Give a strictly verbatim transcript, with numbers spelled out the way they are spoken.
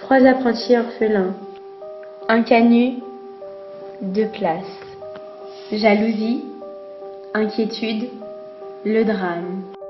Trois apprentis orphelins. Un canut, deux places. Jalousie, inquiétude, le drame.